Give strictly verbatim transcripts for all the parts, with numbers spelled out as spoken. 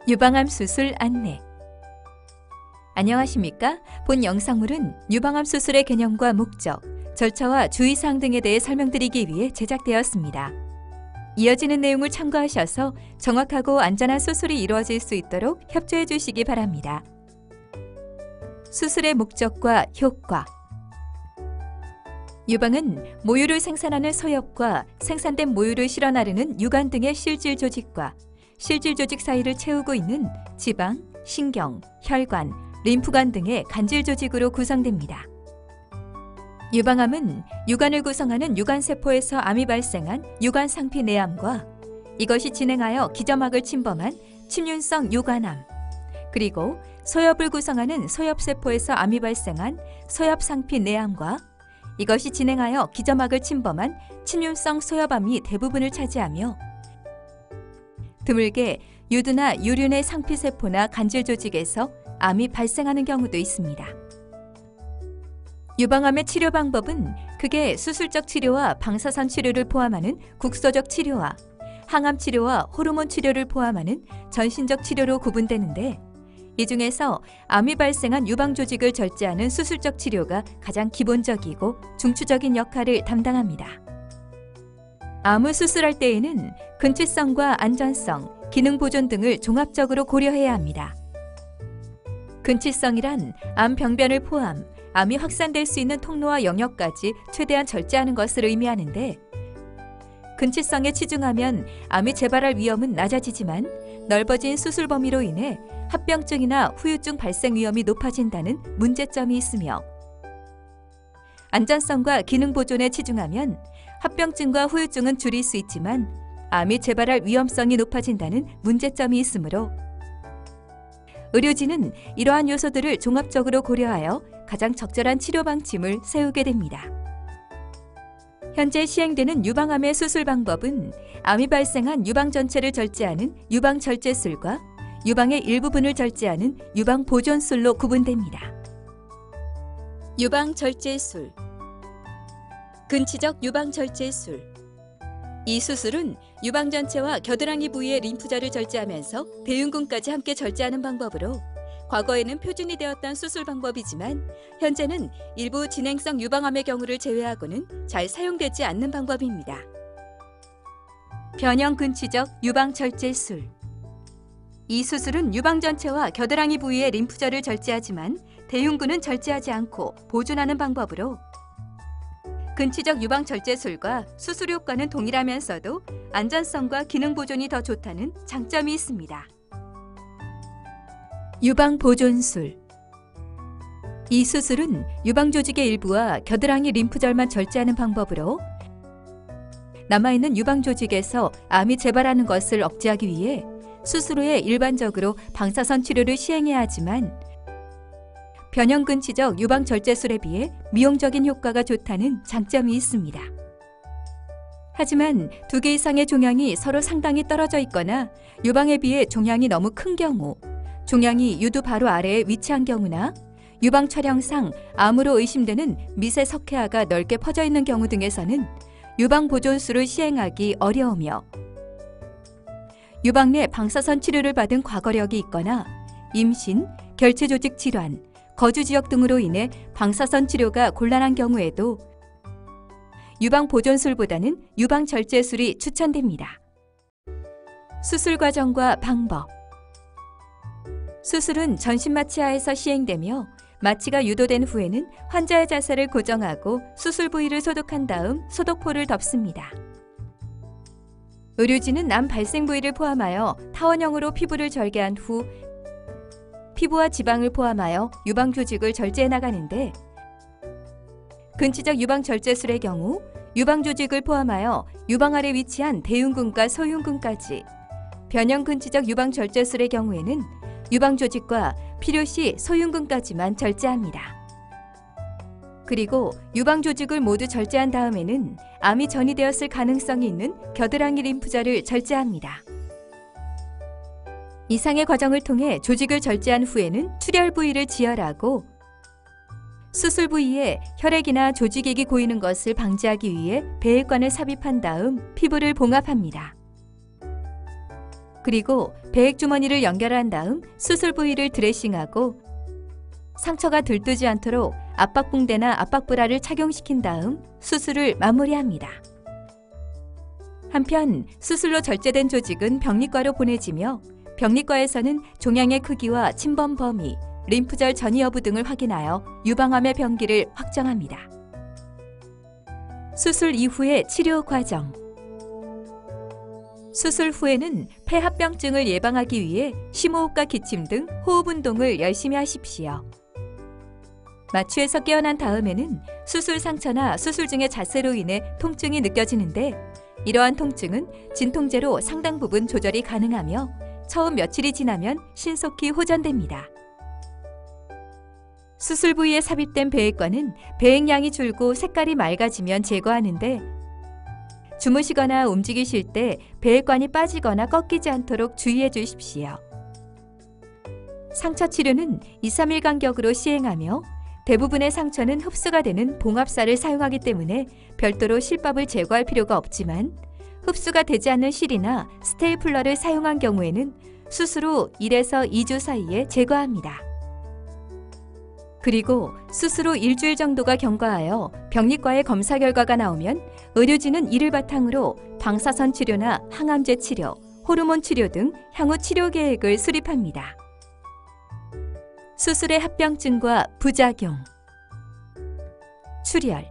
유방암 수술 안내. 안녕하십니까? 본 영상물은 유방암 수술의 개념과 목적, 절차와 주의사항 등에 대해 설명드리기 위해 제작되었습니다. 이어지는 내용을 참고하셔서 정확하고 안전한 수술이 이루어질 수 있도록 협조해 주시기 바랍니다. 수술의 목적과 효과. 유방은 모유를 생산하는 서엽과 생산된 모유를 실어 나르는 유관 등의 실질 조직과 실질 조직 사이를 채우고 있는 지방, 신경, 혈관, 림프관 등의 간질 조직으로 구성됩니다. 유방암은 유관을 구성하는 유관세포에서 암이 발생한 유관상피 내암과 이것이 진행하여 기저막을 침범한 침륜성 유관암, 그리고 서엽을 구성하는 서엽세포에서 암이 발생한 서엽상피 내암과 이것이 진행하여 기저막을 침범한 침륜성 서엽암이 대부분을 차지하며 드물게 유두나 유륜의 상피세포나 간질 조직에서 암이 발생하는 경우도 있습니다. 유방암의 치료 방법은 크게 수술적 치료와 방사선 치료를 포함하는 국소적 치료와 항암 치료와 호르몬 치료를 포함하는 전신적 치료로 구분되는데, 이 중에서 암이 발생한 유방 조직을 절제하는 수술적 치료가 가장 기본적이고 중추적인 역할을 담당합니다. 암을 수술할 때에는 근치성과 안전성, 기능 보존 등을 종합적으로 고려해야 합니다. 근치성이란 암 병변을 포함, 암이 확산될 수 있는 통로와 영역까지 최대한 절제하는 것을 의미하는데, 근치성에 치중하면 암이 재발할 위험은 낮아지지만 넓어진 수술 범위로 인해 합병증이나 후유증 발생 위험이 높아진다는 문제점이 있으며, 안전성과 기능 보존에 치중하면 합병증과 후유증은 줄일 수 있지만 암이 재발할 위험성이 높아진다는 문제점이 있으므로 의료진은 이러한 요소들을 종합적으로 고려하여 가장 적절한 치료 방침을 세우게 됩니다. 현재 시행되는 유방암의 수술 방법은 암이 발생한 유방 전체를 절제하는 유방절제술과 유방의 일부분을 절제하는 유방보존술로 구분됩니다. 유방절제술, 근치적 유방절제술. 이 수술은 유방 전체와 겨드랑이 부위의 림프절을 절제하면서 대흉근까지 함께 절제하는 방법으로 과거에는 표준이 되었던 수술 방법이지만 현재는 일부 진행성 유방암의 경우를 제외하고는 잘 사용되지 않는 방법입니다. 변형 근치적 유방절제술. 이 수술은 유방 전체와 겨드랑이 부위의 림프절을 절제하지만 대흉근은 절제하지 않고 보존하는 방법으로 근치적 유방절제술과 수술 효과는 동일하면서도 안전성과 기능 보존이 더 좋다는 장점이 있습니다. 유방보존술. 이 수술은 유방 조직의 일부와 겨드랑이 림프절만 절제하는 방법으로 남아있는 유방 조직에서 암이 재발하는 것을 억제하기 위해 수술 후에 일반적으로 방사선 치료를 시행해야 하지만 변형 근치적 유방 절제술에 비해 미용적인 효과가 좋다는 장점이 있습니다. 하지만 두 개 이상의 종양이 서로 상당히 떨어져 있거나 유방에 비해 종양이 너무 큰 경우, 종양이 유두 바로 아래에 위치한 경우나 유방 촬영상 암으로 의심되는 미세 석회화가 넓게 퍼져 있는 경우 등에서는 유방 보존술을 시행하기 어려우며 유방 내 방사선 치료를 받은 과거력이 있거나 임신, 결체 조직 질환, 거주 지역 등으로 인해 방사선 치료가 곤란한 경우에도 유방 보존술보다는 유방 절제술이 추천됩니다. 수술 과정과 방법. 수술은 전신 마취하에서 시행되며 마취가 유도된 후에는 환자의 자세를 고정하고 수술 부위를 소독한 다음 소독포를 덮습니다. 의료진은 암 발생 부위를 포함하여 타원형으로 피부를 절개한 후 피부와 지방을 포함하여 유방 조직을 절제해 나가는데, 근치적 유방 절제술의 경우 유방 조직을 포함하여 유방 아래 위치한 대흉근과 소흉근까지, 변형 근치적 유방 절제술의 경우에는 유방 조직과 필요시 소흉근까지만 절제합니다. 그리고 유방 조직을 모두 절제한 다음에는 암이 전이되었을 가능성이 있는 겨드랑이 림프절을 절제합니다. 이상의 과정을 통해 조직을 절제한 후에는 출혈 부위를 지혈하고 수술 부위에 혈액이나 조직액이 고이는 것을 방지하기 위해 배액관을 삽입한 다음 피부를 봉합합니다. 그리고 배액주머니를 연결한 다음 수술 부위를 드레싱하고 상처가 들뜨지 않도록 압박붕대나 압박브라를 착용시킨 다음 수술을 마무리합니다. 한편 수술로 절제된 조직은 병리과로 보내지며 병리과에서는 종양의 크기와 침범 범위, 림프절 전이 여부 등을 확인하여 유방암의 병기를 확정합니다. 수술 이후의 치료 과정. 수술 후에는 폐합병증을 예방하기 위해 심호흡과 기침 등 호흡 운동을 열심히 하십시오. 마취에서 깨어난 다음에는 수술 상처나 수술 중의 자세로 인해 통증이 느껴지는데 이러한 통증은 진통제로 상당 부분 조절이 가능하며 처음 며칠이 지나면 신속히 호전됩니다. 수술 부위에 삽입된 배액관은 배액량이 줄고 색깔이 맑아지면 제거하는데 주무시거나 움직이실 때 배액관이 빠지거나 꺾이지 않도록 주의해 주십시오. 상처 치료는 이, 삼 일 간격으로 시행하며 대부분의 상처는 흡수가 되는 봉합사를 사용하기 때문에 별도로 실밥을 제거할 필요가 없지만 흡수가 되지 않는 실이나 스테이플러를 사용한 경우에는 수술 후 일에서 이 주 사이에 제거합니다. 그리고 수술 후 일주일 정도가 경과하여 병리과의 검사 결과가 나오면 의료진은 이를 바탕으로 방사선 치료나 항암제 치료, 호르몬 치료 등 향후 치료 계획을 수립합니다. 수술의 합병증과 부작용. 출혈.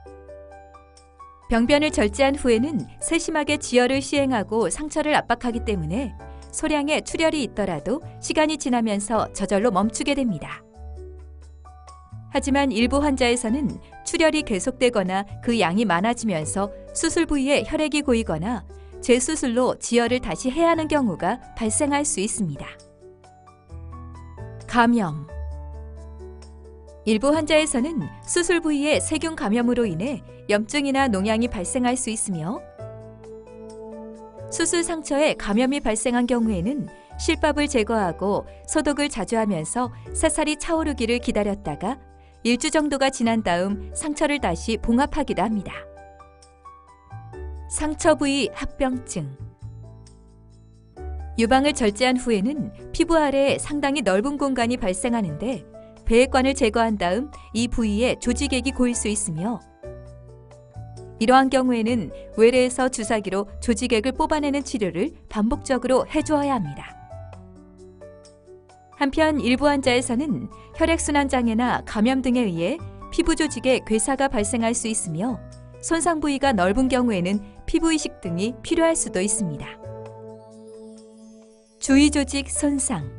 병변을 절제한 후에는 세심하게 지혈을 시행하고 상처를 압박하기 때문에 소량의 출혈이 있더라도 시간이 지나면서 저절로 멈추게 됩니다. 하지만 일부 환자에서는 출혈이 계속되거나 그 양이 많아지면서 수술 부위에 혈액이 고이거나 재수술로 지혈을 다시 해야 하는 경우가 발생할 수 있습니다. 감염. 일부 환자에서는 수술 부위에 세균 감염으로 인해 염증이나 농양이 발생할 수 있으며 수술 상처에 감염이 발생한 경우에는 실밥을 제거하고 소독을 자주 하면서 새살이 차오르기를 기다렸다가 일주 정도가 지난 다음 상처를 다시 봉합하기도 합니다. 상처 부위 합병증. 유방을 절제한 후에는 피부 아래에 상당히 넓은 공간이 발생하는데 배액관을 제거한 다음 이 부위에 조직액이 고일 수 있으며 이러한 경우에는 외래에서 주사기로 조직액을 뽑아내는 치료를 반복적으로 해주어야 합니다. 한편 일부 환자에서는 혈액순환 장애나 감염 등에 의해 피부 조직에 괴사가 발생할 수 있으며 손상 부위가 넓은 경우에는 피부 이식 등이 필요할 수도 있습니다. 주위 조직 손상.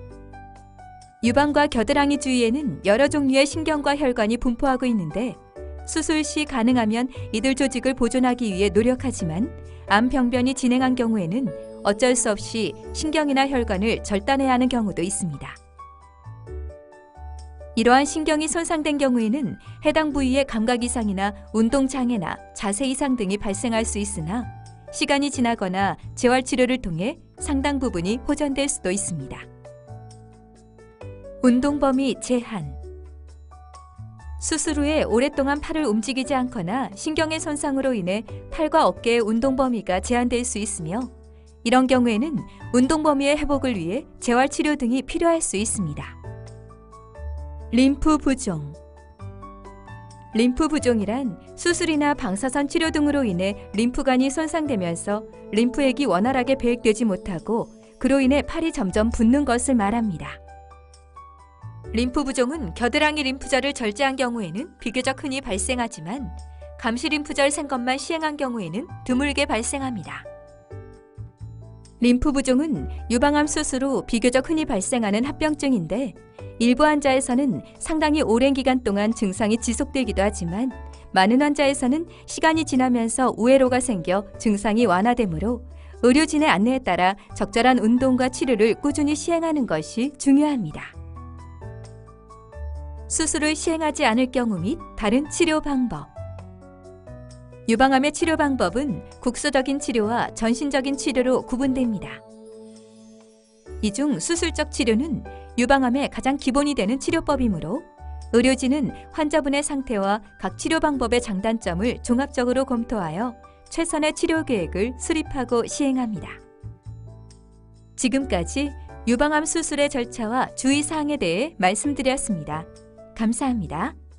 유방과 겨드랑이 주위에는 여러 종류의 신경과 혈관이 분포하고 있는데 수술 시 가능하면 이들 조직을 보존하기 위해 노력하지만 암 병변이 진행한 경우에는 어쩔 수 없이 신경이나 혈관을 절단해야 하는 경우도 있습니다. 이러한 신경이 손상된 경우에는 해당 부위의 감각 이상이나 운동 장애나 자세 이상 등이 발생할 수 있으나 시간이 지나거나 재활 치료를 통해 상당 부분이 호전될 수도 있습니다. 운동 범위 제한. 수술 후에 오랫동안 팔을 움직이지 않거나 신경의 손상으로 인해 팔과 어깨의 운동 범위가 제한될 수 있으며 이런 경우에는 운동 범위의 회복을 위해 재활 치료 등이 필요할 수 있습니다. 림프 부종. 림프 부종이란 수술이나 방사선 치료 등으로 인해 림프관이 손상되면서 림프액이 원활하게 배액되지 못하고 그로 인해 팔이 점점 붓는 것을 말합니다. 림프 부종은 겨드랑이 림프절을 절제한 경우에는 비교적 흔히 발생하지만 감시 림프절 생검만 시행한 경우에는 드물게 발생합니다. 림프 부종은 유방암 수술 후 비교적 흔히 발생하는 합병증인데 일부 환자에서는 상당히 오랜 기간 동안 증상이 지속되기도 하지만 많은 환자에서는 시간이 지나면서 우회로가 생겨 증상이 완화되므로 의료진의 안내에 따라 적절한 운동과 치료를 꾸준히 시행하는 것이 중요합니다. 수술을 시행하지 않을 경우 및 다른 치료 방법. 유방암의 치료 방법은 국소적인 치료와 전신적인 치료로 구분됩니다. 이 중 수술적 치료는 유방암의 가장 기본이 되는 치료법이므로 의료진은 환자분의 상태와 각 치료 방법의 장단점을 종합적으로 검토하여 최선의 치료 계획을 수립하고 시행합니다. 지금까지 유방암 수술의 절차와 주의사항에 대해 말씀드렸습니다. 감사합니다.